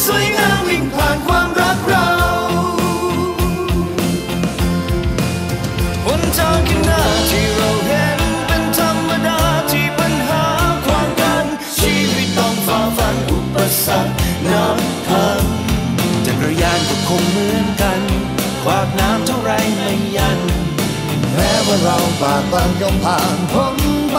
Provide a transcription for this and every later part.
สวยงามวิ่งผ่านความรักเราหนทางข้างหน้าที่เราเห็นเป็นธรรมดาที่ปัญหาขวางกันชีวิตต้องฝ่าฟันอุปสรรคน้ำพังจักรยานก็คงเหมือนกันขวากน้ำเท่าไรไม่ยันแม้ว่าเราฝ่าฟันย่อมผ่านพ้นไป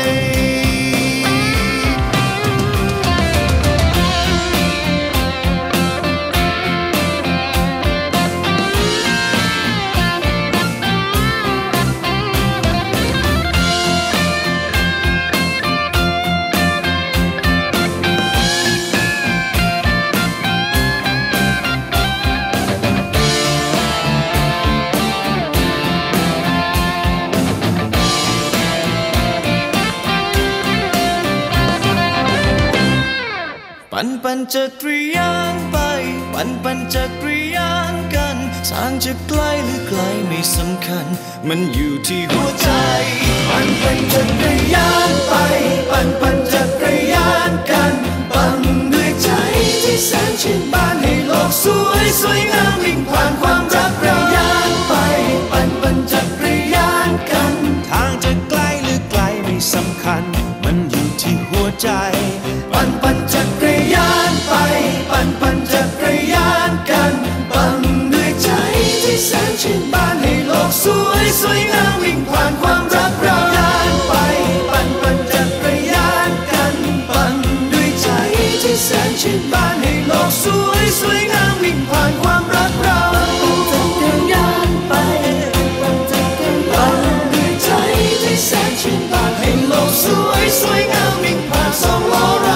ปั่นจักรยานไปปั่นจักรยานกันทางจะไกลหรือไกลไม่สำคัญมันอยู่ที่หัวใจปั่นจักรยานไปปั่นจักรยานกันปั่นด้วยใจที่แสนชื่นบานให้โลกสวยงามวิ่งผ่านความรักเรายานไปปั่นจักรยานกันทางจะไกลหรือไกลไม่สำคัญมันอยู่ที่หัวใจปั่นจักรยานไปปั่นจักรยานกันปั่นด้วยใจที่แสนชื่นบานให้โลกสวยงามวิ่งผ่านความรักเรายานไปปั่นจักรยานกันปั่นด้วยใจที่แสนชื่นบานให้โลกสวยงามวิ่งผ่านความรักเราปั่นจักรยานไปปั่นด้วยใจที่แสนชื่นบานให้โลกสวยงามวิ่งผ่านสองล้อเรา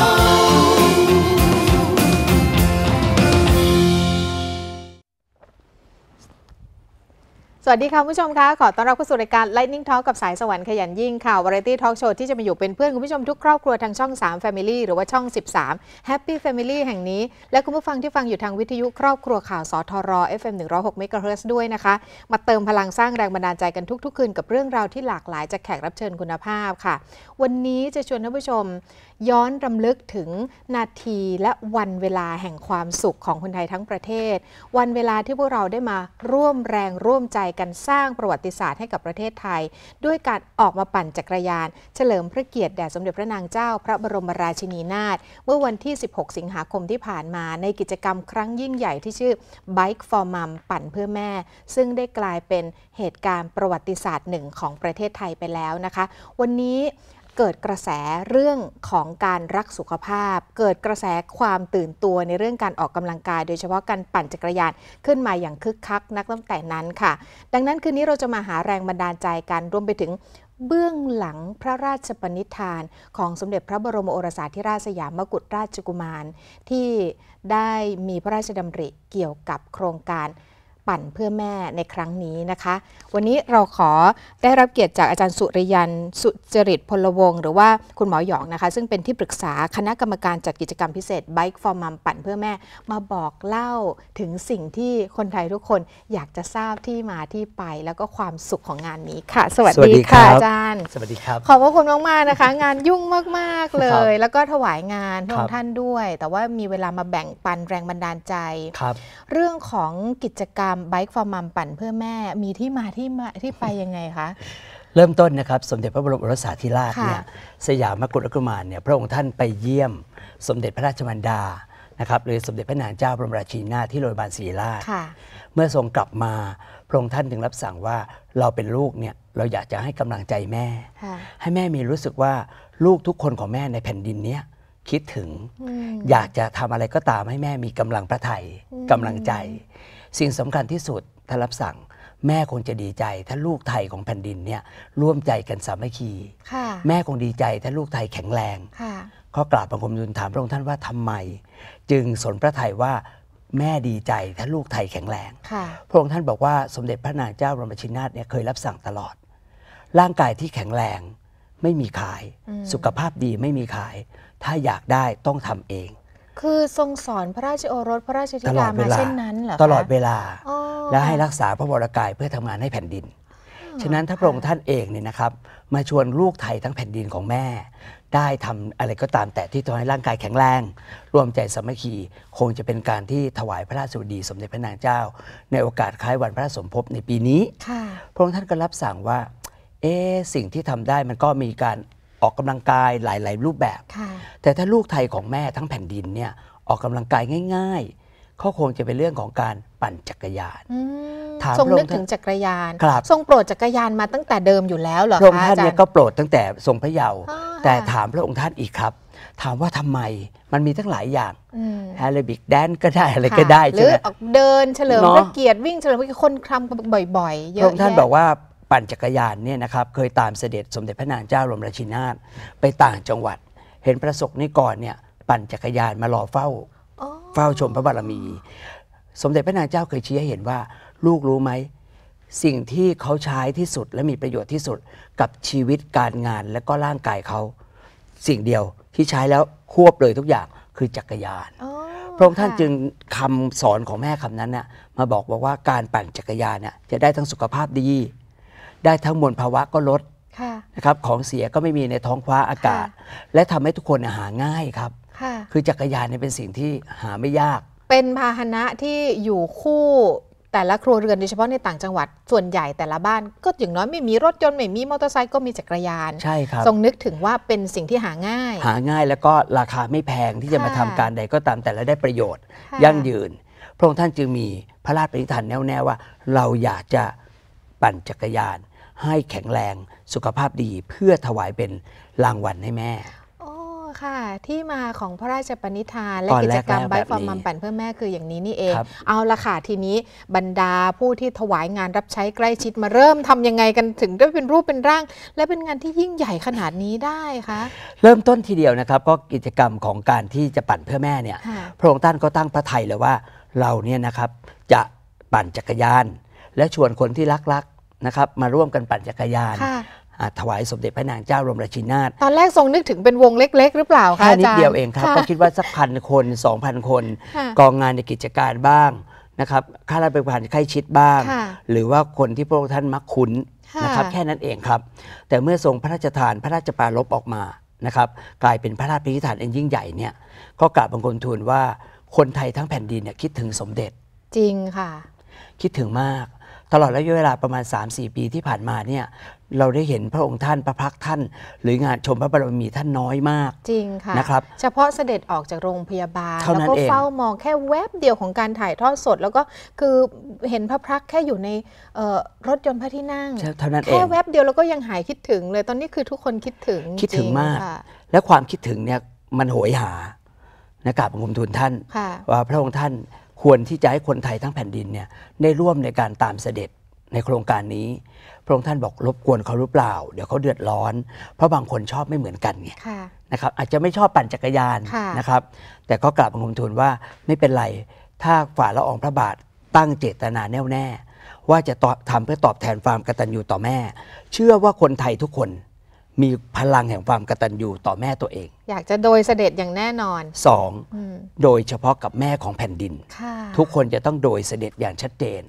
สวัสดีค่ะผู้ชมคะขอต้อนรับเข้าสู่รายการ Lightning Talk กับสายสวรรค์ขยันยิ่งค่ะ Variety Talk Show ที่จะมาอยู่เป็นเพื่อนคุณผู้ชมทุกครอบครัวทางช่อง3 Family หรือว่าช่อง13 Happy Family แห่งนี้และคุณผู้ฟังที่ฟังอยู่ทางวิทยุครอบครัวข่าวสทร FM 106 MHz ด้วยนะคะมาเติมพลังสร้างแรงบันดาลใจกันทุกๆคืนกับเรื่องราวที่หลากหลายจากแขกรับเชิญคุณภาพค่ะวันนี้จะชวนท่านผู้ชมย้อนรำลึกถึงนาทีและวันเวลาแห่งความสุขของคนไทยทั้งประเทศวันเวลาที่พวกเราได้มาร่วมแรงร่วมใจกันสร้างประวัติศาสตร์ให้กับประเทศไทยด้วยการออกมาปั่นจักรยานเฉลิมพระเกียรติแด่สมเด็จพระนางเจ้าพระบรมราชินีนาถเมื่อวันที่16สิงหาคมที่ผ่านมาในกิจกรรมครั้งยิ่งใหญ่ที่ชื่อ Bike for Mom ปั่นเพื่อแม่ซึ่งได้กลายเป็นเหตุการณ์ประวัติศาสตร์หนึ่งของประเทศไทยไปแล้วนะคะวันนี้เกิดกระแสเรื่องของการรักสุขภาพเกิดกระแสความตื่นตัวในเรื่องการออกกำลังกายโดยเฉพาะการปั่นจักรยานขึ้นมาอย่างคึกคักนักตั้งแต่นั้นค่ะดังนั้นคืนนี้เราจะมาหาแรงบันดาลใจกันรวมไปถึงเบื้องหลังพระราชปณิธานของสมเด็จพระบรมโอรสาธิราชสยามกุฎราชกุมารที่ได้มีพระราชดำริเกี่ยวกับโครงการปั่นเพื่อแม่ในครั้งนี้นะคะวันนี้เราขอได้รับเกียรติจากอาจารย์สุริยันสุจริตพลวงศ์หรือว่าคุณหมอหยองนะคะซึ่งเป็นที่ปรึกษาคณะกรรมการจัดกิจกรรมพิเศษ Bike for Mom ปั่นเพื่อแม่มาบอกเล่าถึงสิ่งที่คนไทยทุกคนอยากจะทราบที่มาที่ไปแล้วก็ความสุขของงานนี้ค่ะสวัสดีค่ะอาจารย์สวัสดีครับขอบพระคุณมากๆนะคะงานยุ่งมากๆเลยแล้วก็ถวายงานของท่านด้วยแต่ว่ามีเวลามาแบ่งปันแรงบันดาลใจเรื่องของกิจกรรมBike for Mom ปั่นเพื่อแม่มีที่มาที่ไปยังไงคะเริ่มต้นนะครับสมเด็จพระบรมโอรสาธิราชเนี่ยสยามกุฎราชกุมารเนี่ยพระองค์ท่านไปเยี่ยมสมเด็จพระราชมารดานะครับหรือสมเด็จพระนางเจ้าบรมราชินีนาถที่โรงพยาบาลศิริราชเมื่อทรงกลับมาพระองค์ท่านถึงรับสั่งว่าเราเป็นลูกเนี่ยเราอยากจะให้กำลังใจแม่ให้แม่มีรู้สึกว่าลูกทุกคนของแม่ในแผ่นดินเนี้ยคิดถึงอยากจะทำอะไรก็ตามให้แม่มีกำลังพระทัยกำลังใจสิ่งสำคัญที่สุดถ้ารับสั่งแม่คงจะดีใจถ้าลูกไทยของแผ่นดินเนี่ยร่วมใจกันสามัคคีแม่คงดีใจถ้าลูกไทยแข็งแรงก็กราบบังคมทูลถามพระองค์ท่านว่าทำไมจึงสนพระทัยว่าแม่ดีใจถ้าลูกไทยแข็งแรงพระองค์ท่านบอกว่าสมเด็จพระนางเจ้าบรมราชินีนาถเนี่ยเคยรับสั่งตลอดร่างกายที่แข็งแรงไม่มีขายสุขภาพดีไม่มีขายถ้าอยากได้ต้องทำเองคือทรงสอนพระราชโอรสพระราชธิดามาเช่นนั้นเหรอคะตลอดเวลาและให้รักษาพระวรกายเพื่อทำงานให้แผ่นดินฉะนั้นถ้าพระองค์ท่านเองเนี่ยนะครับมาชวนลูกไทยทั้งแผ่นดินของแม่ได้ทำอะไรก็ตามแต่ที่ทำให้ร่างกายแข็งแรงรวมใจสามัคคีคงจะเป็นการที่ถวายพระราชสวัสดีสมเด็จพระนางเจ้าในโอกาสคล้ายวันพระราชสมภพในปีนี้พระองค์ท่านก็รับสั่งว่าสิ่งที่ทำได้มันก็มีการออกกำลังกายหลายๆรูปแบบแต่ถ้าลูกไทยของแม่ทั้งแผ่นดินเนี่ยออกกำลังกายง่ายๆก็คงจะเป็นเรื่องของการปั่นจักรยานทรงนึกถึงจักรยานทรงโปรดจักรยานมาตั้งแต่เดิมอยู่แล้วเหรอคะพระองค์ท่านเนี่ยก็โปรดตั้งแต่ทรงพระเยาว์แต่ถามพระองค์ท่านอีกครับถามว่าทำไมมันมีตั้งหลายอย่างแอโรบิกแดนก็ได้อะไรก็ได้หรือออกเดินเฉลิมพระเกียรติวิ่งเฉลิมพระเกียรติคนทำบ่อยๆเยอะพระองค์ท่านบอกว่าปั่นจักรยานเนี่ยนะครับเคยตามเสด็จสมเด็จพระนางเจ้าบรมราชินีนาถไปต่างจังหวัดเห็นประสบนิกรเนี่ยปั่นจักรยานมารอเฝ้าชมพระบารมีสมเด็จพระนางเจ้าเคยชี้ให้เห็นว่าลูกรู้ไหมสิ่งที่เขาใช้ที่สุดและมีประโยชน์ที่สุดกับชีวิตการงานและก็ร่างกายเขาสิ่งเดียวที่ใช้แล้วควบเลยทุกอย่างคือจักรยานพระองค์ท่านจึงคำสอนของแม่คำนั้นน่ะมาบอกว่าการปั่นจักรยานเนี่ยจะได้ทั้งสุขภาพดีได้ทั้งมลภาวะก็ลดนะครับของเสียก็ไม่มีในท้องฟ้าอากาศและทำให้ทุกคนหาง่ายครับคือจักรยานเนี่ยเป็นสิ่งที่หาไม่ยากเป็นพาหนะที่อยู่คู่แต่ละครัวเรือนโดยเฉพาะในต่างจังหวัดส่วนใหญ่แต่ละบ้านก็อย่างน้อยไม่มีรถยนต์ไม่มีมอเตอร์ไซค์ก็มีจักรยานใช่ครับทรงนึกถึงว่าเป็นสิ่งที่หาง่ายแล้วก็ราคาไม่แพงที่จะมาทำการใดก็ตามแต่ละได้ประโยชน์ยั่งยืนพระองค์ท่านจึงมีพระราชปณิธานแน่วแน่ว่าเราอยากจะปั่นจักรยานให้แข็งแรงสุขภาพดีเพื่อถวายเป็นรางวัลให้แม่ค่ะที่มาของพระราชปณิธานและกิจกรรม Bike for Mom ปั่นเพื่อแม่คืออย่างนี้นี่เองเอาละค่ะทีนี้บรรดาผู้ที่ถวายงานรับใช้ใกล้ชิดมาเริ่มทำยังไงกันถึงได้เป็นรูปเป็นร่างและเป็นงานที่ยิ่งใหญ่ขนาดนี้ได้คะเริ่มต้นทีเดียวนะครับก็กิจกรรมของการที่จะปั่นเพื่อแม่เนี่ยพระองค์ท่านก็ตั้งพระทัยเลยว่าเราเนี่ยนะครับจะปั่นจักรยานและชวนคนที่รักนะครับมาร่วมกันปั่นจักรยานถวายสมเด็จพระนางเจ้าบรมราชินีนาถตอนแรกทรงนึกถึงเป็นวงเล็กๆหรือเปล่าคะแค่นิดเดียวเองครับก็คิดว่าสัก1,000 คน 2,000 คนกองงานในกิจการบ้างนะครับข้าราชการใกล้ชิดบ้างหรือว่าคนที่พระองค์ท่านมักคุ้นนะครับแค่นั้นเองครับแต่เมื่อทรงพระราชทานพระราชปรารภออกมานะครับกลายเป็นพระราชปณิธานอันยิ่งใหญ่เนี่ยก็กราบบังคมทูลว่าคนไทยทั้งแผ่นดินเนี่ยคิดถึงสมเด็จจริงค่ะคิดถึงมากตลอดระยะเวลาประมาณ 3-4 ปีที่ผ่านมาเนี่ยเราได้เห็นพระองค์ท่านพระพักท่านหรืองานชมพระบารมีท่านน้อยมากจริงค่ะนะครับเฉพาะเสด็จออกจากโรงพยาบาลแล้วก็เฝ้ามองแค่แวบเดียวของการถ่ายทอดสดแล้วก็คือเห็นพระพักแค่อยู่ในรถยนต์พระที่นั่งแค่แวบเดียวแล้วก็ยังหายคิดถึงเลยตอนนี้คือทุกคนคิดถึงมากและความคิดถึงเนี่ยมันโหยหานะกราบบังคมทูลท่านว่าพระองค์ท่านควรที่จะให้คนไทยทั้งแผ่นดินเนี่ยได้ร่วมในการตามเสด็จในโครงการนี้พระองค์ท่านบอกรบกวนเขาหรือเปล่าเดี๋ยวเขาเดือดร้อนเพราะบางคนชอบไม่เหมือนกันไงนะครับอาจจะไม่ชอบปั่นจักรยานนะครับแต่ก็กราบบังคมทูลว่าไม่เป็นไรถ้าฝ่าละอองพระบาทตั้งเจตนาแน่วแน่ว่าจะทำเพื่อตอบแทนความกตัญญูต่อแม่เชื่อว่าคนไทยทุกคนมีพลังแห่งความกตัญญูต่อแม่ตัวเองอยากจะโดยเสด็จอย่างแน่นอน 2. โดยเฉพาะกับแม่ของแผ่นดินทุกคนจะต้องโดยเสด็จอย่างชัดเจน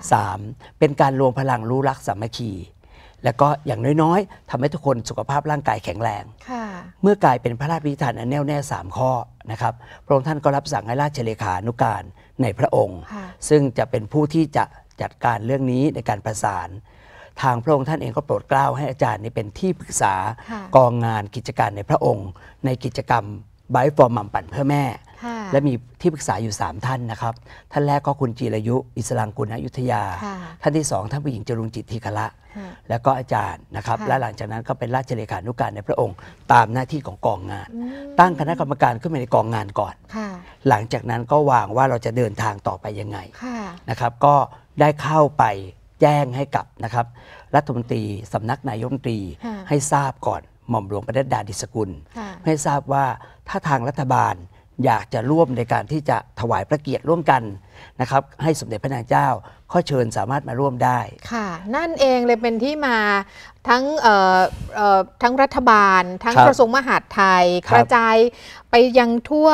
3. เป็นการรวมพลังรู้รักสามัคคีแล้วก็อย่างน้อยๆทำให้ทุกคนสุขภาพร่างกายแข็งแรงเมื่อกลายเป็นพระราชปณิธานอันแน่วแน่3ข้อนะครับพระองค์ท่านก็รับสั่งให้ราชเลขานุการในพระองค์ซึ่งจะเป็นผู้ที่จะจัดการเรื่องนี้ในการประสานทางพระองค์ท่านเองก็โปรดเกล้าให้อาจารย์เป็นที่ปรึกษากองงานกิจการในพระองค์ในกิจกรรม Bike for Mom ปั่นเพื่อแม่และมีที่ปรึกษาอยู่3ท่านนะครับท่านแรกก็คุณจีรายุอิสรังกุลอยุธยาท่านที่2ท่านผู้หญิงจรุงจิตทีฆละแล้วก็อาจารย์นะครับและหลังจากนั้นก็เป็นราชเลขานุการในพระองค์ตามหน้าที่ของกองงานตั้งคณะกรรมการขึ้นมาในกองงานก่อนหลังจากนั้นก็วางว่าเราจะเดินทางต่อไปยังไงนะครับก็ได้เข้าไปแจ้งให้กับนะครับรัฐมนตรีสำนักนายกรัฐมนตรีให้ทราบก่อนหม่อมหลวงปนัดดา ดิษกุลให้ทราบว่าถ้าทางรัฐบาลอยากจะร่วมในการที่จะถวายพระเกียรติร่วมกันนะครับให้สมเด็จพระนางเจ้าข้อเชิญสามารถมาร่วมได้ค่ะนั่นเองเลยเป็นที่มาทั้งรัฐบาลทั้งกระทรวงมหาดไทยกระจายไปยังทั่ว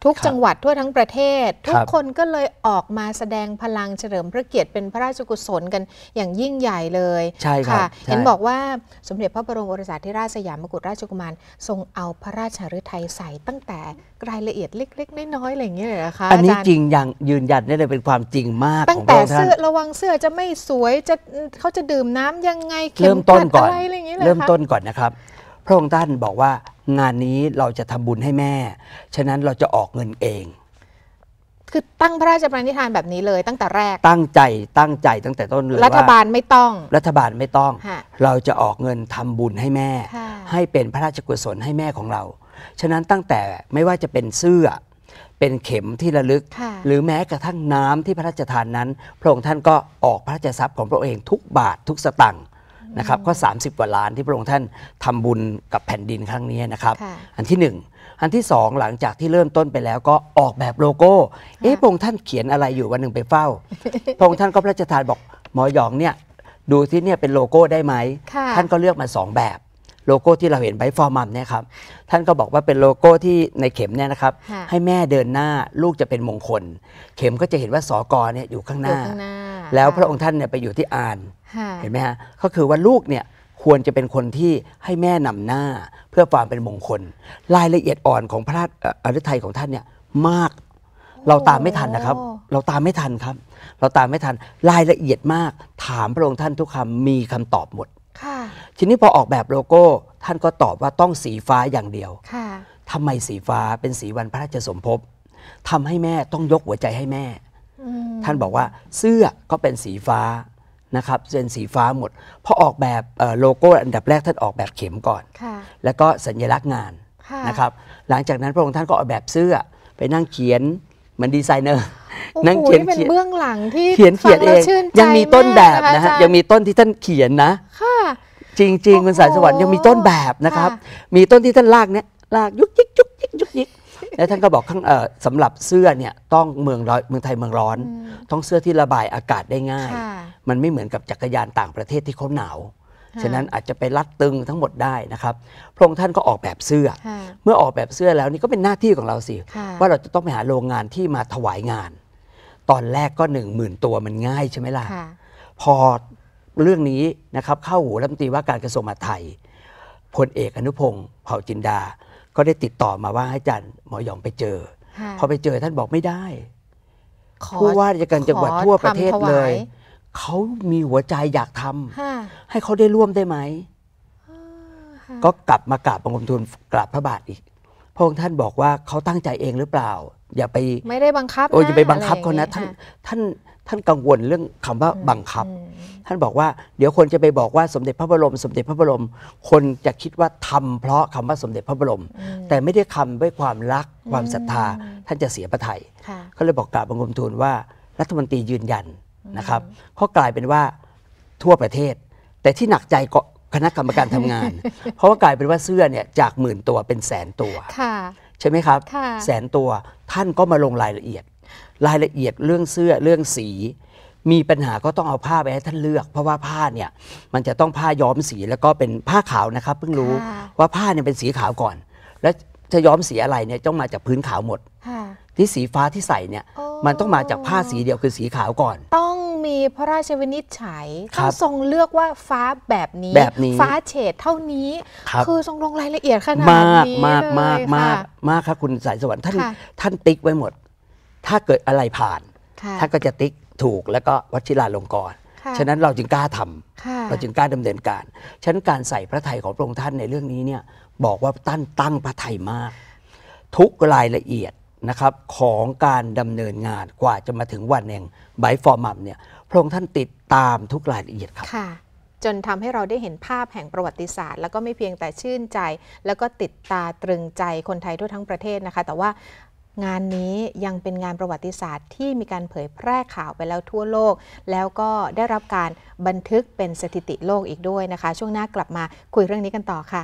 ทุกจังหวัดทั่วทั้งประเทศทุกคนก็เลยออกมาแสดงพลังเฉลิมพระเกียรติเป็นพระราชกุศลกันอย่างยิ่งใหญ่เลยใช่ค่ะเห็นบอกว่าสมเด็จพระบรมโอรสาธิราชสยามกุฎราชกุมารทรงเอาพระราชฤทัยใส่ตั้งแต่รายละเอียดเล็กๆน้อยๆอะไรอย่างเงี้ยเลยนะคะอันนี้จริงอย่างยืนยันได้เลยเป็นความจริงมากตั้งแต่เสื้อระวังเสื้อจะไม่สวยเขาจะดื่มน้ำยังไงเริ่มต้นก่อนเริ่มต้นก่อนนะครับพระองค์ท่านบอกว่างานนี้เราจะทำบุญให้แม่ฉะนั้นเราจะออกเงินเองคือตั้งพระราชปณิธานแบบนี้เลยตั้งแต่แรกตั้งใจตั้งแต่ต้นเลยรัฐบาลไม่ต้องเราจะออกเงินทำบุญให้แม่ให้เป็นพระราชกุศลให้แม่ของเราฉะนั้นตั้งแต่ไม่ว่าจะเป็นเสื้อเป็นเข็มที่ระลึกหรือแม้กระทั่งน้ำที่พระราชทานนั้นพระองค์ท่านก็ออกพระราชทรัพย์ของพระองค์เองทุกบาททุกสตางค์นะครับก็30 กว่าล้านที่พระองค์ท่านทำบุญกับแผ่นดินครั้งนี้นะครับอันที่1อันที่2หลังจากที่เริ่มต้นไปแล้วก็ออกแบบโลโก้พระองค์ท่านเขียนอะไรอยู่วันหนึ่งไปเฝ้าพระองค์ท่านก็พระราชทานบอกหมอหยองเนี่ยดูที่เนี่ยเป็นโลโก้ได้ไหมท่านก็เลือกมา2แบบโลโก้ที่เราเห็นไบฟอร์มัมเนี่ยครับท่านก็บอกว่าเป็นโลโก้ที่ในเข็มเนี่ยนะครับให้แม่เดินหน้าลูกจะเป็นมงคลเข็มก็จะเห็นว่าสกเนี่ยอยู่ข้างหน้าแล้วพระองค์ท่านเนี่ยไปอยู่ที่อานเห็นไหมฮะก็คือว่าลูกเนี่ยควรจะเป็นคนที่ให้แม่นำหน้าเพื่อความเป็นมงคลรายละเอียดอ่อนของพระฤทัยของท่านเนี่ยมากเราตามไม่ทันนะครับเราตามไม่ทันครับเราตามไม่ทันรายละเอียดมากถามพระองค์ท่านทุกคำมีคำตอบหมดทีนี้พอออกแบบโลโก้ท่านก็ตอบว่าต้องสีฟ้าอย่างเดียวทำไมสีฟ้าเป็นสีวันพระราชสมภพทำให้แม่ต้องยกหัวใจให้แม่ท่านบอกว่าเสื้อก็เป็นสีฟ้านะครับเป็นสีฟ้าหมดพอออกแบบโลโก้อันดับแรกท่านออกแบบเข็มก่อนแล้วก็สัญลักษณ์งานนะครับหลังจากนั้นพระองค์ท่านก็ออกแบบเสื้อไปนั่งเขียนเหมือนดีไซเนอร์นั่งเขียนเป็นเบื้องหลังที่เขียนเองยังมีต้นแบบนะฮะยังมีต้นที่ท่านเขียนนะจริงๆคุณสายสวรรค์ยังมีต้นแบบนะครับมีต้นที่ท่านลากเนี่ยลากยุกยิกแล้วท่านก็บอกข้างสำหรับเสื้อเนี่ยต้องเมืองไทยเมืองร้อนต้องเสื้อที่ระบายอากาศได้ง่ายมันไม่เหมือนกับจักรยานต่างประเทศที่เขาหนาวฉะนั้นอาจจะไปรัดตึงทั้งหมดได้นะครับพระองค์ท่านก็ออกแบบเสื้อเมื่อออกแบบเสื้อแล้วนี่ก็เป็นหน้าที่ของเราสิว่าเราจะต้องไปหาโรงงานที่มาถวายงานตอนแรกก็10,000 ตัวมันง่ายใช่ไหมล่ะพอเรื่องนี้นะครับเข้าหูรัฐมนตรีว่าการกระทรวงมหาดไทยพลเอกอนุพงศ์เผ่าจินดาก็ได้ติดต่อมาว่าให้อาจารย์หมอหยองไปเจอพอไปเจอท่านบอกไม่ได้ผู้ว่าราชการจังหวัดทั่วประเทศเลยเขามีหัวใจอยากทำให้เขาได้ร่วมได้ไหมก็กลับมากราบบังคมทูลกราบพระบาทอีกพระองค์ท่านบอกว่าเขาตั้งใจเองหรือเปล่าอย่าไปไม่ได้บังคับอย่าไปบังคับเขานะท่านกังวลเรื่องคำว่าบังคับท่านบอกว่าเดี๋ยวคนจะไปบอกว่าสมเด็จพระบรมคนจะคิดว่าทำเพราะคำว่าสมเด็จพระบรมแต่ไม่ได้ทำด้วยความรักความศรัทธาท่านจะเสียพระทัยเขาเลยบอกกราบบังคมทูลว่ารัฐมนตรียืนยันนะครับก็กลายเป็นว่าทั่วประเทศแต่ที่หนักใจก็คณะกรรมการทำงาน เพราะว่ากลายเป็นว่าเสื้อเนี่ยจาก10,000 ตัวเป็น100,000 ตัวใช่ไหมครับ100,000 ตัวท่านก็มาลงรายละเอียดเรื่องเสื้อเรื่องสีมีปัญหาก็ต้องเอาผ้าไปให้ท่านเลือกเพราะว่าผ้าเนี่ยมันจะต้องผ้าย้อมสีแล้วก็เป็นผ้าขาวนะครับเพิ่งรู้ว่าผ้าเนี่ยเป็นสีขาวก่อนแล้วจะย้อมสีอะไรเนี่ยต้องมาจากพื้นขาวหมดที่สีฟ้าที่ใส่เนี่ยมันต้องมาจากผ้าสีเดียวคือสีขาวก่อนต้องมีพระราชวินิจฉัยต้องทรงเลือกว่าฟ้าแบบนี้ฟ้าเฉดเท่านี้คือทรงลงรายละเอียดขนาดนี้มากครับคุณสายสวรรค์ท่านติ๊กไว้หมดถ้าเกิดอะไรผ่านท่านก็จะติ๊กถูกแล้วก็วชิราลงกรณ์ฉะนั้นเราจึงกล้าทำเราจึงกล้าดำเนินการฉะนั้นการใส่พระทัยของพระองค์ท่านในเรื่องนี้เนี่ยบอกว่าท่านตั้งพระทัยมากทุกรายละเอียดนะครับของการดำเนินงานกว่าจะมาถึงวันแห่งไบฟอร์มัมเนี่ยพระองค์ท่านติดตามทุกรายละเอียดครับจนทำให้เราได้เห็นภาพแห่งประวัติศาสตร์แล้วก็ไม่เพียงแต่ชื่นใจแล้วก็ติดตาตรึงใจคนไทยทั่วทั้งประเทศนะคะแต่ว่างานนี้ยังเป็นงานประวัติศาสตร์ที่มีการเผยแพร่ข่าวไปแล้วทั่วโลกแล้วก็ได้รับการบันทึกเป็นสถิติโลกอีกด้วยนะคะช่วงหน้ากลับมาคุยเรื่องนี้กันต่อค่ะ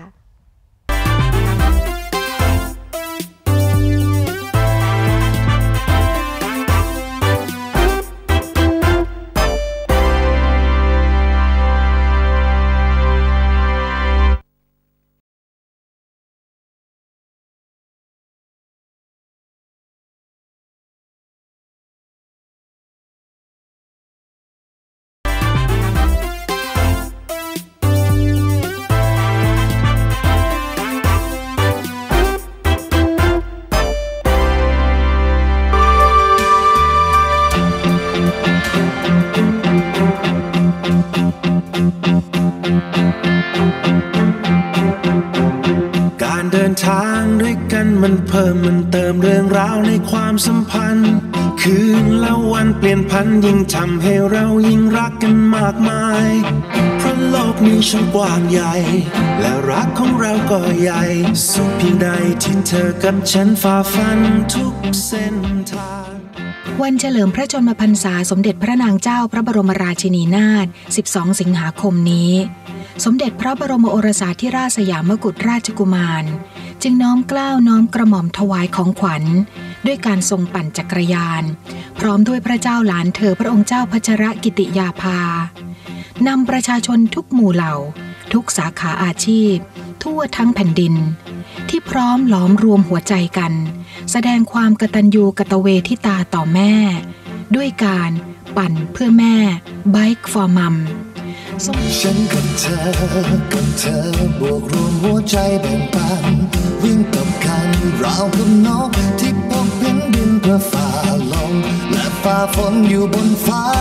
การเดินทางด้วยกันมันเพิ่มมันเติมเรื่องราวในความสัมพันธ์คืนและวันเปลี่ยนพันยิ่งทำให้เรายิ่งรักกันมากมายเพราะโลกนี้ช่างกว้างใหญ่และรักของเราก็ใหญ่สุดเพียงใดที่เธอกับฉันฝ่าฟันทุกเส้นทางวันเฉลิมพระชนมพรรษาสมเด็จพระนางเจ้าพระบรมราชินีนาถ 12 สิงหาคมนี้สมเด็จพระบรมโอรสาธิราชสยามกุฎราชกุมารจึงน้อมเกล้าน้อมกระหม่อมถวายของขวัญด้วยการทรงปั่นจักรยานพร้อมด้วยพระเจ้าหลานเธอพระองค์เจ้าพัชรกิติยาภานำประชาชนทุกหมู่เหล่าทุกสาขาอาชีพทั่วทั้งแผ่นดินที่พร้อมหลอมรวมหัวใจกันแสดงความกตัญญูกตเวทิตาต่อแม่ด้วยการปั่นเพื่อแม่ Bike for Mom ฉันกับเธอบวกรวมหัวใจแบ่งปันวิ่งตบกันราวกับนกที่พบเห็นดินเพื่อฝ่าลมและฝ่าฝนอยู่บนฟ้า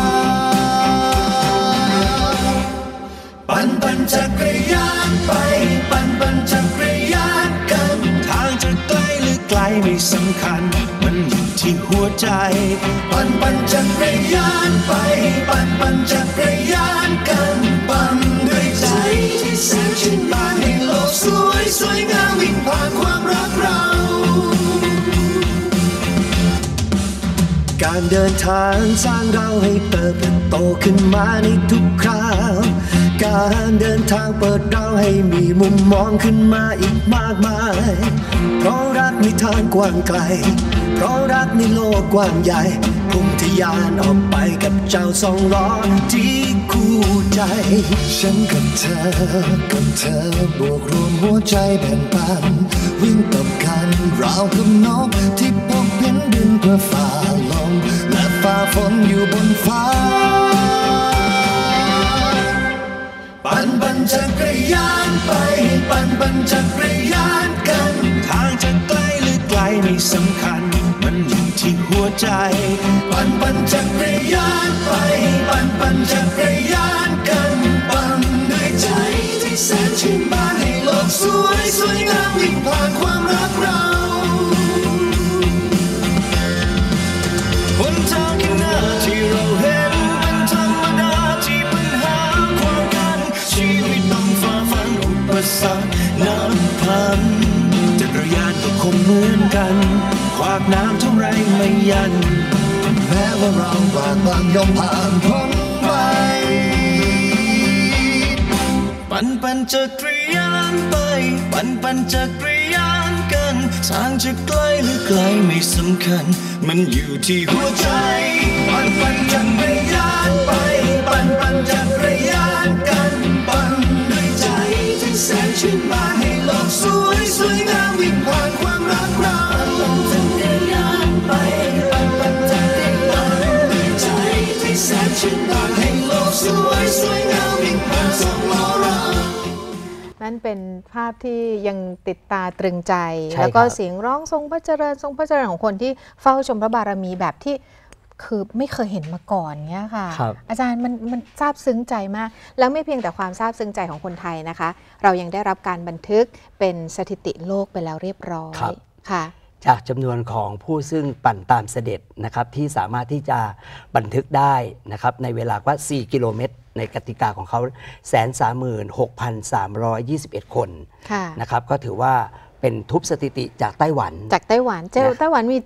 ปั่นจักรยานไปปั่นจักรยานกันทางจะไกลหรือไกลไม่สำคัญมันอยู่ที่หัวใจปั่นจักรยานไปปั่นจักรยานกันปั่นด้วยใจที่แสนชื่นบานให้โลกสวยงามวิ่งผ่านความรักเราการเดินทางสร้างเราให้เติบโตขึ้นมาในทุกคราวการเดินทางเปิดเราให้มีมุมมองขึ้นมาอีกมากมายเพราะรักในทางกว้างไกลเพราะรักในโลกกว้างใหญ่พุ่งทะยานออกไปกับเจ้าสองล้อที่คู่ใจฉันกับเธอบวกรวมหัวใจแบ่งปันวิ่งตบกันราวกับนกที่พบเห็นดินเพื่อฝ่าลมและฝ่าฝนอยู่บนฟ้าปั่นจักรยานไปปั่นจักรยานกันทางจะไกลหรือไกลไม่สำคัญมันอยู่ที่หัวใจปั่นจักรยานไปปั่นจักรยานกันปั่นด้วยใจที่แสนชื่นบานให้โลกสวยงามวิ่งผ่านความรักเราหนทางข้างหน้าที่เราเห็นเป็นธรรมดาที่ปัญหาความกันชีวิตต้องฝ่าฟันอุปสรรคน้ำพันจักรยานก็คงเหมือนกันขวากน้ำเท่าไรไม่ยันแม้ว่าเราบากบั่นย่อมผ่านพ้นไปปั่นจักรยานไปปั่นจักรยานกันทางจะไกลหรือไกลไม่สำคัญมันอยู่ที่หัวใจปั่นจักรยานไปปั่นจักรยานกันปั่นด้วยใจที่แสนชื่นบานให้โลกสวยงามวิ่งผ่านความรักเราปั่นจักรยานไปปั่นจักรยานด้วยใจที่แสนชื่นบานให้โลกสวยงามวิ่งผ่านสองล้อเรานั่นเป็นภาพที่ยังติดตาตรึงใจแล้วก็เสียงร้องทรงพระเจริญของคนที่เฝ้าชมพระบารมีแบบที่คือไม่เคยเห็นมาก่อนเงี้ยค่ะอาจารย์มันซาบซึ้งใจมากแล้วไม่เพียงแต่ความซาบซึ้งใจของคนไทยนะคะเรายังได้รับการบันทึกเป็นสถิติโลกไปแล้วเรียบร้อยค่ะจากจำนวนของผู้ซึ่งปั่นตามเสด็จนะครับที่สามารถที่จะบันทึกได้นะครับในเวลากว่า4 กิโลเมตรในกติกาของเขา 136,321 คนนะครับก็ถือว่าเป็นทุบสถิติจากไต้หวันไต้หวันมี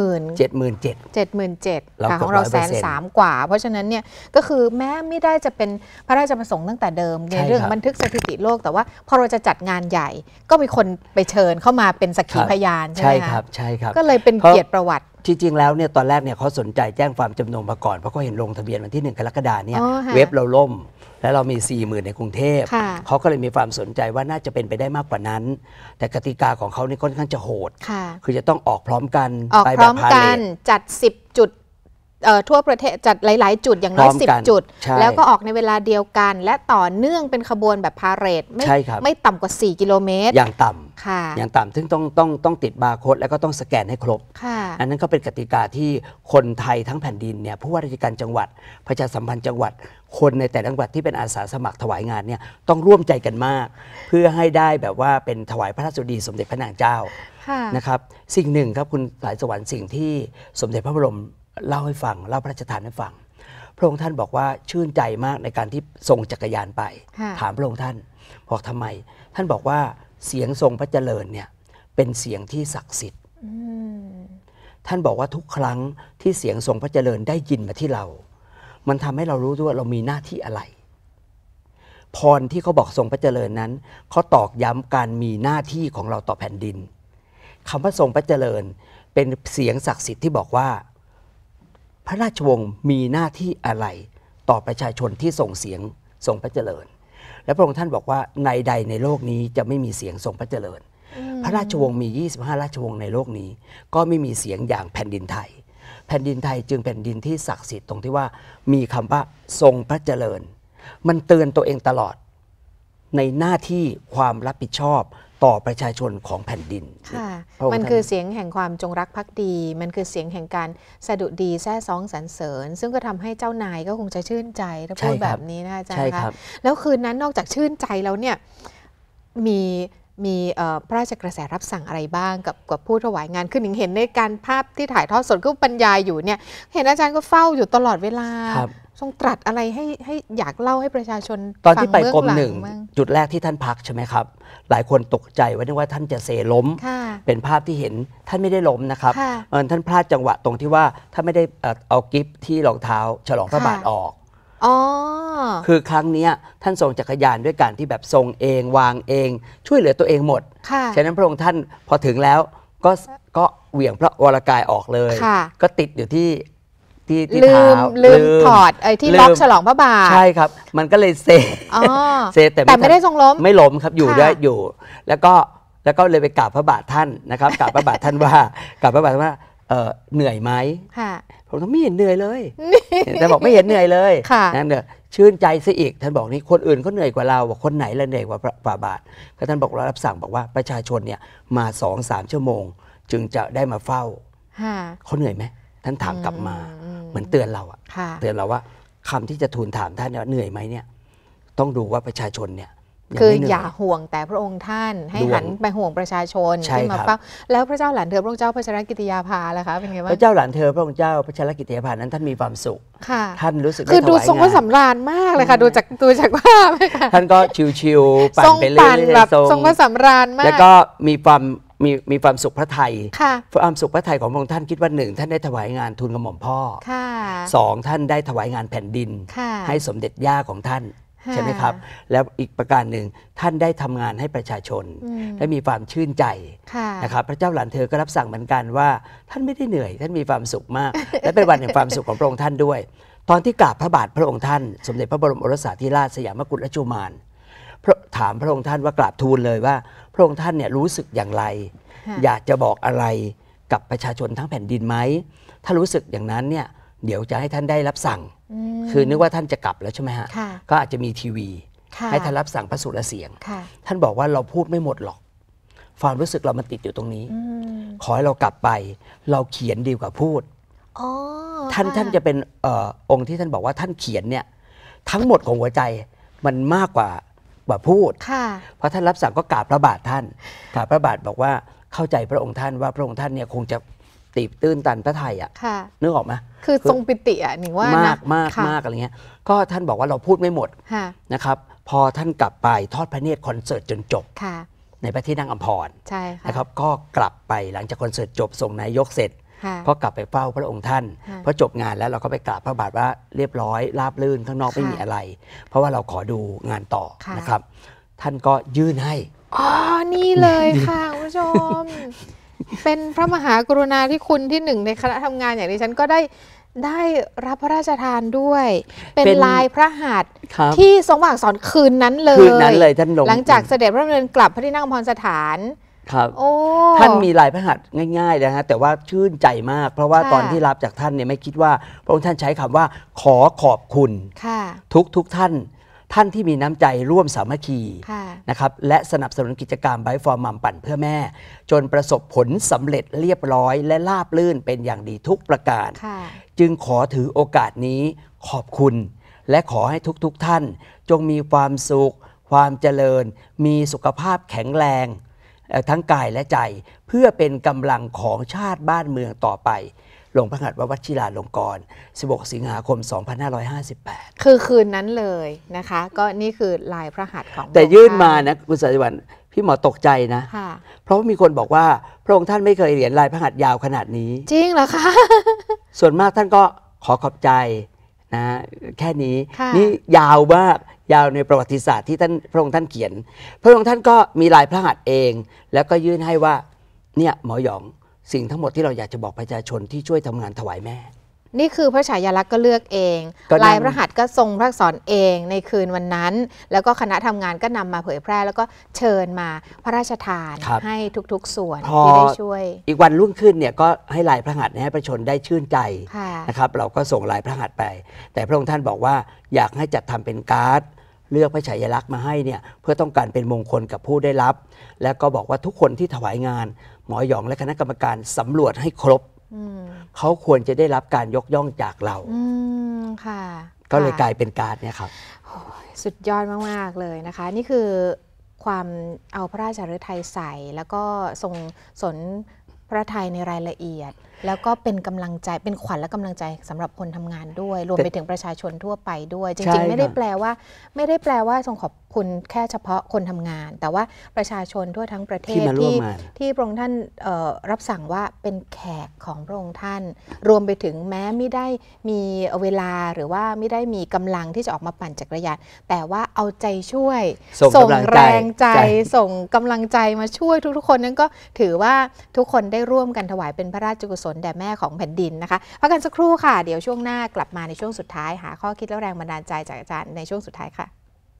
77,000ของเรา130,000 กว่าเพราะฉะนั้นเนี่ยก็คือแม้ไม่ได้จะเป็นพระราชประสงค์ตั้งแต่เดิมในเรื่องบันทึกสถิติโลกแต่ว่าพอเราจะจัดงานใหญ่ก็มีคนไปเชิญเข้ามาเป็นสักขีพยานใช่ไหมคะใช่ครับก็เลยเป็นเกียรติประวัติที่จริงแล้วเนี่ยตอนแรกเนี่ยเขาสนใจแจ้งความจำนงมาก่อนเพราะเขาเห็นลงทะเบียนวันที่1 กรกฎาคมเนี่ยเว็บเราล่มแล้วเรามี 40,000 ในกรุงเทพเขาก็เลยมีความสนใจว่าน่าจะเป็นไปได้มากกว่านั้นแต่กติกาของเขานี่ค่อนข้างจะโหดคือจะต้องออกพร้อมกันออกพร้อมกันจัด10 จุดทั่วประเทศจัดหลายๆจุดอย่างน้อย10 จุดแล้วก็ออกในเวลาเดียวกันและต่อเนื่องเป็นขบวนแบบพาเหรดไม่ต่ำกว่า4 กิโลเมตรอย่างต่ำอย่างต่ำซึ่งต้องติดบาร์โค้ดแล้วก็ต้องสแกนให้ครบอันนั้นก็เป็นกติกาที่คนไทยทั้งแผ่นดินเนี่ยผู้ว่าราชการจังหวัดประชาสัมพันธ์จังหวัดคนในแต่ละจังหวัดที่เป็นอาสาสมัครถวายงานเนี่ยต้องร่วมใจกันมากเพื่อให้ได้แบบว่าเป็นถวายพระราชสดุดีสมเด็จพระนางเจ้านะครับสิ่งหนึ่งครับคุณสายสวรรค์สิ่งที่สมเด็จพระบรมเล่าให้ฟังเล่าพระราชทานให้ฟังพระองค์ท่านบอกว่าชื่นใจมากในการที่ทรงจักรยานไปถามพระองค์ท่านบอกทำไมท่านบอกว่าเสียงทรงพระเจริญเนี่ยเป็นเสียงที่ศักดิ์สิทธิ์ท่านบอกว่าทุกครั้งที่เสียงทรงพระเจริญได้ยินมาที่เรามันทำให้เรารู้ด้วยว่าเรามีหน้าที่อะไรพรที่เขาบอกทรงพระเจริญนั้นเขาตอกย้ำการมีหน้าที่ของเราต่อแผ่นดินคำว่าทรงพระเจริญเป็นเสียงศักดิ์สิทธิ์ที่บอกว่าพระราชวงศ์มีหน้าที่อะไรต่อประชาชนที่ส่งเสียงทรงพระเจริญและพระองค์ท่านบอกว่าในใดในโลกนี้จะไม่มีเสียงทรงพระเจริญพระราชวงศ์มี25ราชวงศ์ในโลกนี้ก็ไม่มีเสียงอย่างแผ่นดินไทยแผ่นดินไทยจึงแผ่นดินที่ศักดิ์สิทธิ์ตรงที่ว่ามีคำว่าทรงพระเจริญมันเตือนตัวเองตลอดในหน้าที่ความรับผิดชอบต่อประชาชนของแผ่นดินมันคือเสียงแห่งความจงรักภักดีมันคือเสียงแห่งการสดุดีแซ่ซ้องสรรเสริญซึ่งก็ทำให้เจ้านายก็คงจะชื่นใจถ้าพูดแบบนี้นะอาจารย์คะแล้วคืนนั้นนอกจากชื่นใจแล้วเนี่ยมีพระราชกระแสรับสั่งอะไรบ้างกับผู้ถวายงานคือหนิงเห็นในการภาพที่ถ่ายทอดสดก็บรรยายอยู่เนี่ยเห็นอาจารย์ก็เฝ้าอยู่ตลอดเวลาทรงตรัสอะไรให้อยากเล่าให้ประชาชนตอนที่ไปกรมหนึ่งจุดแรกที่ท่านพักใช่ไหมครับหลายคนตกใจว่านึกว่าท่านจะเซล้มเป็นภาพที่เห็นท่านไม่ได้ล้มนะครับท่านพลาดจังหวะตรงที่ว่าท่านไม่ได้เอากิฟที่รองเท้าฉลองพระบาทออกคือครั้งนี้ท่านทรงจักรยานด้วยการที่แบบทรงเองวางเองช่วยเหลือตัวเองหมดฉะนั้นพระองค์ท่านพอถึงแล้วก็เหวี่ยงพระวรกายออกเลยก็ติดอยู่ที่ลืมถอดที่ล็อกฉลองพระบาทใช่ครับมันก็เลยเซแต่ไม่ได้ทรงล้มไม่ล้มครับอยู่ได้อยู่แล้วก็เลยไปกราบพระบาทท่านนะครับกราบพระบาทท่านว่ากราบพระบาทว่าเหนื่อยไหมผมไม่เห็นเหนื่อยเลยแต่บอกไม่เห็นเหนื่อยเลยนั่นเด้อชื่นใจซะอีกท่านบอกนี่คนอื่นเขาเหนื่อยกว่าเราบอกคนไหนละเหนื่อยกว่าพระบาทก็ท่านบอกรับสั่งบอกว่าประชาชนเนี่ยมา 2-3 ชั่วโมงจึงจะได้มาเฝ้าเขาเหนื่อยไหมท่านถามกลับมาเหมือนเตือนเราอะเตือนเราว่าคำที่จะทูลถามท่านเนี่ยเหนื่อยไหมเนี่ยต้องดูว่าประชาชนเนี่ยคืออย่าห่วงแต่พระองค์ท่านให้หันไปห่วงประชาชนที่มาเฝ้าแล้วพระเจ้าหลานเธอพระองค์เจ้าพัชรกิติยาภาล่ะคะเป็นไงบ้างพระเจ้าหลานเธอพระองค์เจ้าพัชรกิติยาภานั้นท่านมีความสุขท่านรู้สึกคือดูทรงพระสำราญมากเลยค่ะดูจากภาพท่านก็ชิวๆปั่นไปเรื่อยๆทรงพระสำราญมากแล้วก็มีความสุขพระทัยความสุขพระทัยของพระองค์ท่านคิดว่า1ท่านได้ถวายงานทูลกระหม่อมพ่อ2ท่านได้ถวายงานแผ่นดินให้สมเด็จย่าของท่านใช่ไหมครับแล้วอีกประการหนึ่งท่านได้ทำงานให้ประชาชนได้มีความชื่นใจนะครับพระเจ้าหลานเธอก็รับสั่งเหมือนกันว่าท่านไม่ได้เหนื่อยท่านมีความสุขมากและเป็นวันแห่งความสุขของพระองค์ท่านด้วยตอนที่กราบพระบาทพระองค์ท่านสมเด็จพระบรมโอรสาธิราชสยามกุฎราชกุมารถามพระองค์ท่านว่ากราบทูลเลยว่าพระองค์ท่านเนี่ยรู้สึกอย่างไรอยากจะบอกอะไรกับประชาชนทั้งแผ่นดินไหมถ้ารู้สึกอย่างนั้นเนี่ยเดี๋ยวจะให้ท่านได้รับสั่งคือนึกว่าท่านจะกลับแล้วใช่ไหมฮะก็อาจจะมีทีวีให้ท่านรับสั่งพระสุรเสียงท่านบอกว่าเราพูดไม่หมดหรอกความรู้สึกเรามันติดอยู่ตรงนี้ขอให้เรากลับไปเราเขียนดีกว่าพูดท่านจะเป็นองค์ที่ท่านบอกว่าท่านเขียนเนี่ยทั้งหมดของหัวใจมันมากกว่าพูดเพราะท่านรับสั่งก็กราบพระบาทท่านกราบพระบาทบอกว่าเข้าใจพระองค์ท่านว่าพระองค์ท่านเนี่ยคงจะตีบตื้นตันพระทัยอ่ะนึกออกไหมคือทรงปิติอ่ะหนิงว่ามากอะไรเงี้ยก็ท่านบอกว่าเราพูดไม่หมดนะครับพอท่านกลับไปทอดพระเนตรคอนเสิร์ตจนจบในพระที่นั่งอัมพรนะครับก็กลับไปหลังจากคอนเสิร์ตจบส่งนายกเสร็จก็กลับไปเฝ้าพระองค์ท่านพอจบงานแล้วเราก็ไปกราบพระบาทว่าเรียบร้อยราบรื่นข้างนอกไม่มีอะไรเพราะว่าเราขอดูงานต่อนะครับท่านก็ยื่นให้นี่เลยค่ะคุณผู้ชมเป็นพระมหากรุณาธิคุณที่หนึ่งในคณะทำงานอย่างดิฉันก็ได้รับพระราชทานด้วยเป็นลายพระหัตถ์ที่ทรงวางสอนคืนนั้นเลยท่านหลังจากเสด็จพระดำเนินกลับพระที่นั่งอัมพรสถานครับท่านมีลายพระหัตถ์ง่ายๆนะฮะแต่ว่าชื่นใจมากเพราะว่าตอนที่รับจากท่านเนี่ยไม่คิดว่าพระองค์ท่านใช้คำว่าขอขอบคุณทุกท่านที่มีน้ำใจร่วมสามัคคีนะครับและสนับสนุนกิจกรรมไบฟอร์มัมปั่นเพื่อแม่จนประสบผลสำเร็จเรียบร้อยและราบรื่นเป็นอย่างดีทุกประการจึงขอถือโอกาสนี้ขอบคุณและขอให้ทุกท่านจงมีความสุขความเจริญมีสุขภาพแข็งแรงทั้งกายและใจเพื่อเป็นกำลังของชาติบ้านเมืองต่อไปลงพระหัตถ์วชิราลงกรณ์ 16 สิงหาคม 2558 คือคืนนั้นเลยนะคะก็นี่คือลายพระหัตถ์ของแต่ยื่นมานะคุณศรีวัลย์พี่หมอตกใจนะเพราะว่ามีคนบอกว่าพระองค์ท่านไม่เคยเขียนลายพระหัตถ์ยาวขนาดนี้จริงเหรอคะส่วนมากท่านก็ขอขอบใจนะแค่นี้นี่ยาวมากยาวในประวัติศาสตร์ที่พระองค์ท่านเขียนพระองค์ท่านก็มีลายพระหัตถ์เองแล้วก็ยื่นให้ว่าเนี่ยหมอหยองสิ่งทั้งหมดที่เราอยากจะบอกประชาชนที่ช่วยทำงานถวายแม่นี่คือพระฉายาลักษณ์ก็เลือกเองลายพระหัตถ์ก็ทรงพระสอนเองในคืนวันนั้นแล้วก็คณะทำงานก็นำมาเผยแพร่แล้วก็เชิญมาพระราชทานให้ทุกๆส่วนที่ได้ช่วยอีกวันรุ่งขึ้นเนี่ยก็ให้ลายพระหัตถ์ให้ประชาชนได้ชื่นใจนะครับเราก็ส่งลายพระหัตถ์ไปแต่พระองค์ท่านบอกว่าอยากให้จัดทำเป็นการ์ดเลือกพระฉายาลักษณ์มาให้เนี่ยเพื่อต้องการเป็นมงคลกับผู้ได้รับแล้วก็บอกว่าทุกคนที่ถวายงานหมอหยองและคณะกรรมการสำรวจให้ครบเขาควรจะได้รับการยกย่องจากเราก็เลยกลายเป็นการ์ดเนี่ยครับสุดยอดมากๆเลยนะคะนี่คือความเอาพระราชฤทัยใส่แล้วก็ทรงสนพระทัยในรายละเอียดแล้วก็เป็นกำลังใจเป็นขวัญและกำลังใจสำหรับคนทำงานด้วยรวมไปถึงประชาชนทั่วไปด้วยจริงๆไม่ได้แปลว่าทรงขอบคุณแค่เฉพาะคนทำงานแต่ว่าประชาชนทั่วทั้งประเทศที่พระองค์ท่านรับสั่งว่าเป็นแขกของพระองค์ท่านรวมไปถึงแม้ไม่ได้มีเวลาหรือว่าไม่ได้มีกำลังที่จะออกมาปั่นจักรยานแต่ว่าเอาใจช่วยส่งแรงใจส่งกำลังใจมาช่วยทุกๆคนนั้นก็ถือว่าทุกคนได้ร่วมกันถวายเป็นพระราชกุศลแด่แม่ของแผ่นดินนะคะพักกันสักครู่ค่ะเดี๋ยวช่วงหน้ากลับมาในช่วงสุดท้ายหาข้อคิดและแรงบันดาลใจจากอาจารย์ในช่วงสุดท้ายค่ะ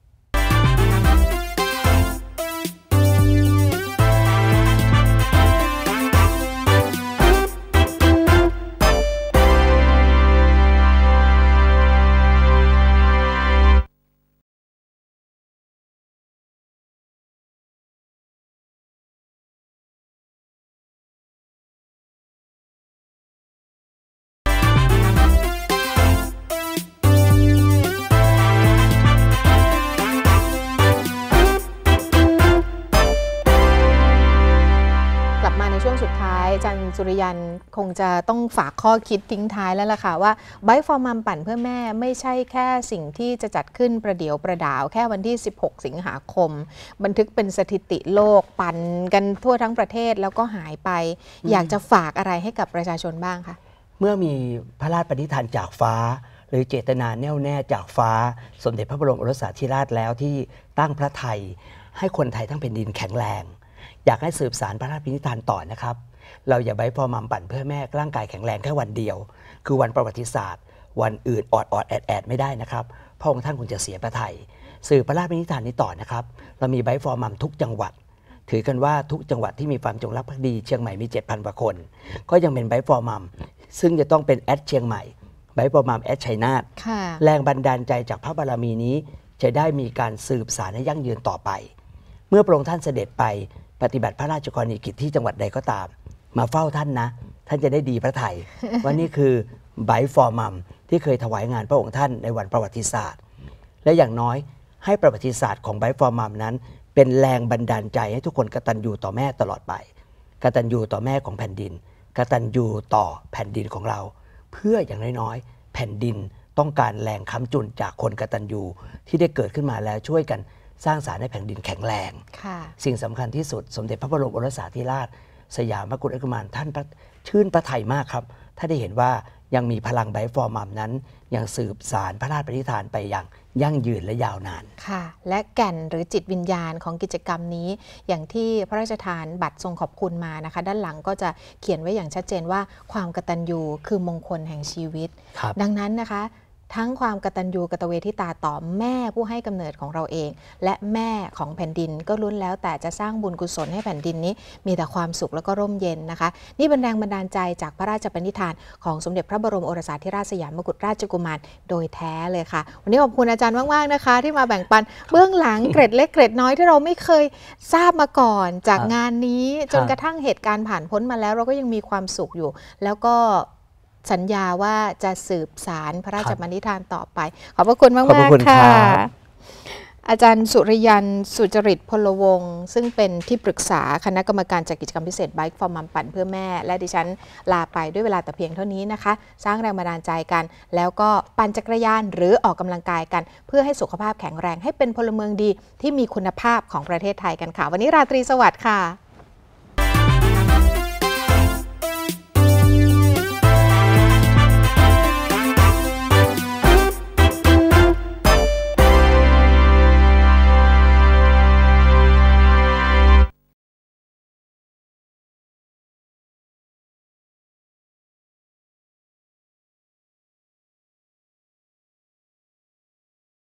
อาจารย์สุริยันคงจะต้องฝากข้อคิดทิ้งท้ายแล้วล่ะค่ะว่าไบฟอร์มัมปั่นเพื่อแม่ไม่ใช่แค่สิ่งที่จะจัดขึ้นประเดี๋ยวประดาวแค่วันที่16 สิงหาคมบันทึกเป็นสถิติโลกปั่นกันทั่วทั้งประเทศแล้วก็หายไปอยากจะฝากอะไรให้กับประชาชนบ้างคะเมื่อมีพระราชปณิธานจากฟ้าหรือเจตนาแน่วแน่จากฟ้าสมเด็จพระบรมโอรสาธิราชแล้วที่ตั้งพระทัยให้คนไทยทั้งแผ่นดินแข็งแรงอยากให้สืบสานพระราชปณิธานต่อนะครับเราอย่าไบฟอร์มัมปั่นเพื่อแม่ร่างกายแข็งแรงแค่วันเดียวคือวันประวัติศาสตร์วันอื่นออดแอดไม่ได้นะครับพระองค์ท่านคงจะเสียพระทัยสื่อพระราชปณิธานนี้ต่อนะครับเรามีไบฟอร์มัมทุกจังหวัดถือกันว่าทุกจังหวัดที่มีความจงรักภักดีเชียงใหม่มี 7,000 กว่าคนก็ยังเป็นไบฟอร์มัมซึ่งจะต้องเป็นแอดเชียงใหม่ไบฟอร์มัมแอดชัยนาทแรงบันดาลใจจากพระบารมีนี้จะได้มีการสืบสานให้ยั่งยืนต่อไปเมื่อพระองค์ท่านเสด็จไปปฏิบัติพระราชกรณียกิจที่จังหวัดใดก็ตามมาเฝ้าท่านนะท่านจะได้ดีพระทัยว่านี่คือไบฟอร์มัมที่เคยถวายงานพระองค์ท่านในวันประวัติศาสตร์และอย่างน้อยให้ประวัติศาสตร์ของไบฟอร์มัมนั้นเป็นแรงบันดาลใจให้ทุกคนกตัญญูต่อแม่ตลอดไปกตัญญูต่อแม่ของแผ่นดินกตัญญูต่อแผ่นดินของเราเพื่ออย่างน้อยๆแผ่นดินต้องการแรงค้ำจุนจากคนกตัญญูที่ได้เกิดขึ้นมาแล้วช่วยกันสร้างสรรค์ให้แผ่นดินแข็งแรงสิ่งสำคัญที่สุดสมเด็จพระบรมโอรสาธิราชสยามกุฎราชกุมารท่านชื่นพระทัยมากครับถ้าได้เห็นว่ายังมีพลังไบฟอร์มัมนั้นยังสืบสารพระราชปณิธานไปอย่างยั่งยืนและยาวนานค่ะและแก่นหรือจิตวิญญาณของกิจกรรมนี้อย่างที่พระราชทานบัตรทรงขอบคุณมานะคะด้านหลังก็จะเขียนไว้อย่างชัดเจนว่าความกตัญญูคือมงคลแห่งชีวิตดังนั้นนะคะทั้งความกตัญญูกตเวทิตาต่อแม่ผู้ให้กำเนิดของเราเอง และแม่ของแผ่นดินก็ล้วนแล้วแต่จะสร้างบุญกุศลให้แผ่นดินนี้มีแต่ความสุขแล้วก็ร่มเย็นนะคะนี่เป็นแรงบันดาลใจจากพระราชปณิธานของสมเด็จพระบรมโอรสาธิราชสยามกุฎราชกุมารโดยแท้เลยค่ะวันนี้ขอบคุณอาจารย์มากๆนะคะที่มาแบ่งปันเบื้องหลังเกร็ดเล็กเกร็ดน้อยที่เราไม่เคยทราบมาก่อนจากงานนี้จนกระทั่งเหตุการณ์ผ่านพ้นมาแล้วเราก็ยังมีความสุขอยู่แล้วก็สัญญาว่าจะสืบสารพระราชปณิธานต่อไปขอบพระคุณมากๆค่ะอาจารย์สุริยันสุจริตพลวงศ์ซึ่งเป็นที่ปรึกษาคณะกรรมการจัดกิจกรรมพิเศษ Bike for Mom ปั่นเพื่อแม่และดิฉันลาไปด้วยเวลาแต่เพียงเท่านี้นะคะสร้างแรงบันดาลใจกันแล้วก็ปั่นจักรยานหรือออกกำลังกายกันเพื่อให้สุขภาพแข็งแรงให้เป็นพลเมืองดีที่มีคุณภาพของประเทศไทยกันค่ะวันนี้ราตรีสวัสดิ์ค่ะ